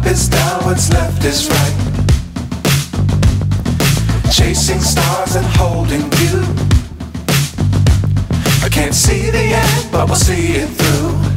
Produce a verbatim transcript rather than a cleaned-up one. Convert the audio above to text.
is down, what's left is right. Chasing stars and holding you. I can't see the end, but we'll see it through.